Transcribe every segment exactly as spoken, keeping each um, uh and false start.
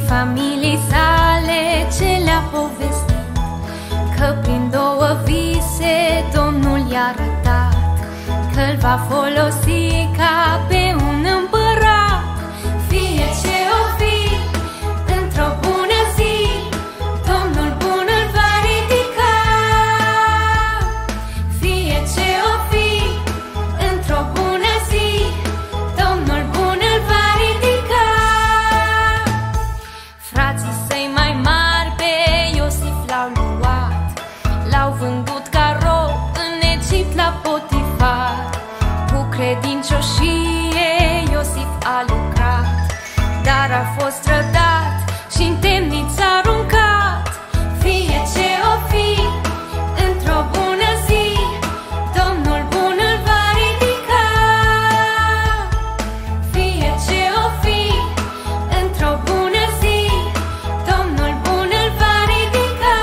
familiei sale ce le-a povestit, că prin două vise Domnul i-a arătat că-l va folosi ca pe un împărat. Fie ce o fi, într-o bună zi, Domnul bun îl va ridica. Fie ce o fi, într-o bună zi, Domnul bun îl va ridica. Frații săi mai mari pe Iosif l-au luat, l-au vândut ca rob în Egipt la Potifar. Cu credincioșie Iosif a lucrat, dar a fost trădat și-n temniță aruncat. Fie ce o fi, într-o bună zi, Domnul bun îl va ridica. Fie ce o fi, într-o bună zi, Domnul bun îl va ridica.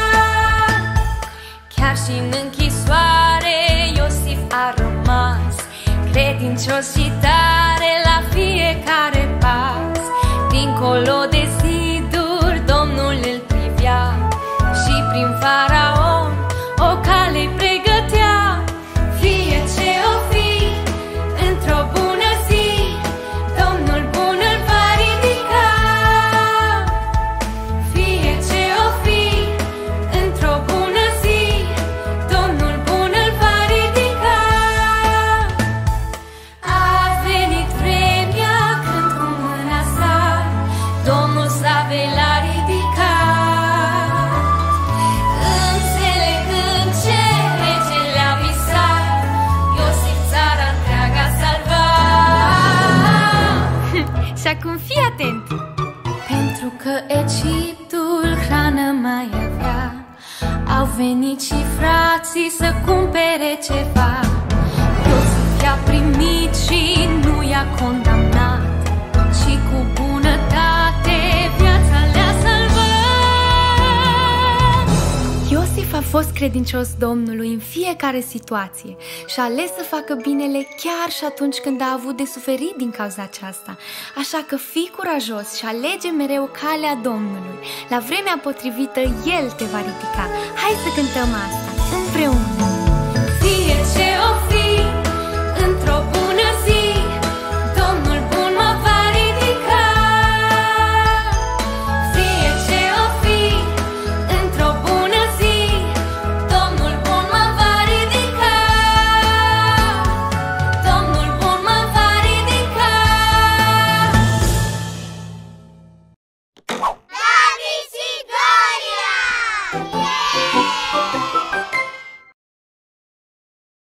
Chiar și în închisoare Iosif a rămas credincios și tare la fiecare pas. Dincolo de ziduri Domnul îl privea și prin faraon o cale-i pregătea. Fie ce o fi, într-o bună zi, Domnul bun îl va ridica. Fie ce o fi, într-o bună zi, Domnul bun îl va ridica. A venit vremea când cu mâna sa Domnul Savei l-a ridicat. Înțelegând ce rege le-a visat, Iosif țara întreaga a salvat. Și acum fii atent! Pentru că Egiptul hrană mai avea, au venit și frații să cumpere ceva. Iosif i-a primit și nu i-a condamnat, ci cu bunătate viața le-a salvat. Iosif a fost credincios Domnului în fiecare situație și a ales să facă binele chiar și atunci când a avut de suferit din cauza aceasta. Așa că fii curajos și alege mereu calea Domnului. La vremea potrivită El te va ridica. Hai să cântăm asta împreună. Fie ce o fi, într-o bună